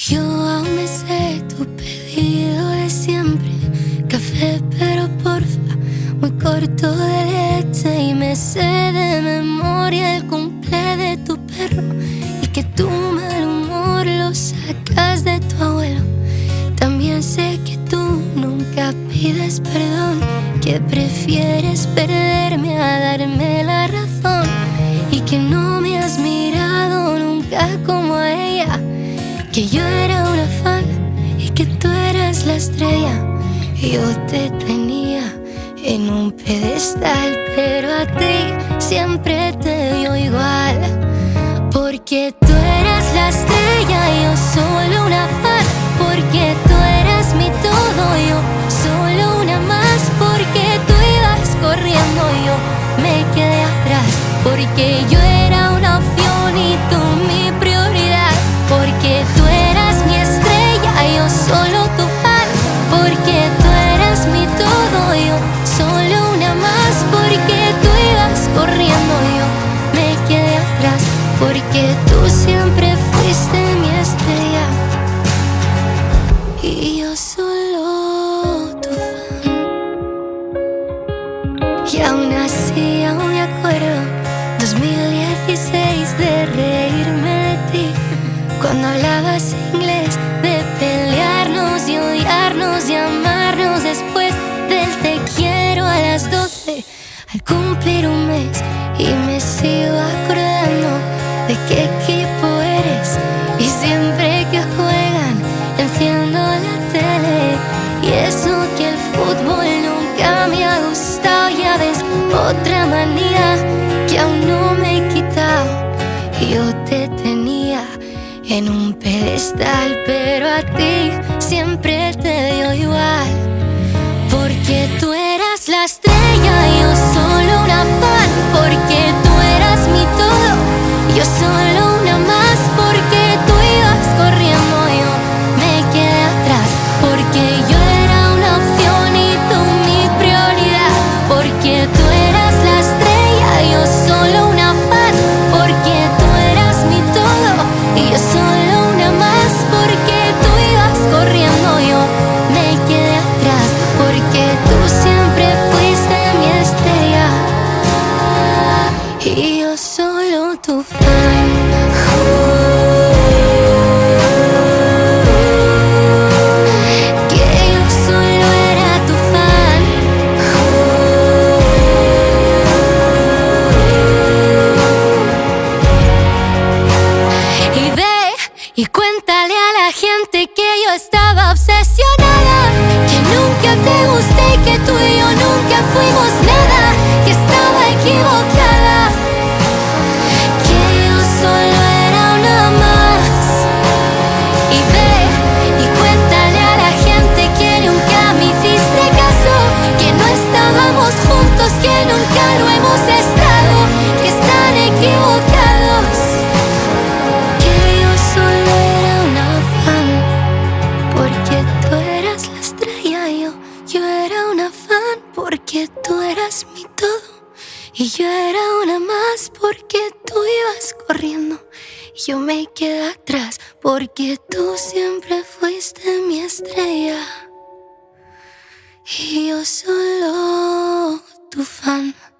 Yo aún me sé tu pedido de siempre. Café, pero porfa, muy corto de leche. Y me sé de memoria el cumple de tu perro, y que tu mal humor lo sacas de tu abuelo. También sé que tú nunca pides perdón, que prefieres perderme a darme la razón, y que no me has mirado nunca como a ella, que yo era una fan y que tú eras la estrella. Yo te tenía en un pedestal, pero a ti siempre te dio igual, porque tú eras la estrella y yo solo una fan, porque tú eras mi todo, yo solo una más, porque tú ibas corriendo y yo me quedé atrás, porque yo era una opción y tú mi prioridad, porque tú eras mi estrella y yo solo tu fan, porque tú eras mi todo, yo solo una más, porque tú ibas corriendo y yo me quedé atrás, porque tú siempre fuiste mi estrella y yo solo tu fan. Y aún así aún me acuerdo 2016 de reírme de ti, cuando hablabas inglés, de pelearnos y odiarnos y amarnos después del te quiero a las 12 al cumplir un mes. Y me sigo acordando de qué equipo eres, y siempre que juegan enciendo la tele. Y eso que el fútbol nunca me ha gustado, ya ves, otra manía que aún no me he quitado. Yo te tenía en un pedestal, pero a ti siempre te dio igual, porque tú eras la estrella y yo solo una fan, porque tú eras mi todo, yo solo una más, porque tú ibas corriendo y yo me quedé atrás, porque yo era una opción y tú mi prioridad, porque tú eras la estrella y yo solo una fan, porque tú eras mi todo y yo solo una más, porque tú ibas corriendo y yo me quedé atrás, porque tú siempre fuiste mi estrella y yo solo tu fan. Que yo solo era tu fan. Y ve y cuéntale a la gente que yo estaba obsesionada, que nunca te gusté y que tú y yo nunca fuimos nada, que estaba equivocada, que yo solo era una más. Y ve y cuéntale a la gente que nunca me hiciste caso, que no estábamos juntos, que nunca lo hemos estado, que están equivocados, que yo solo era una fan, porque tú eras la estrella y yo era una fan, porque tú eras mi todo y yo era una más, porque tú ibas corriendo y yo me quedé atrás, porque tú siempre fuiste mi estrella y yo solo tu fan.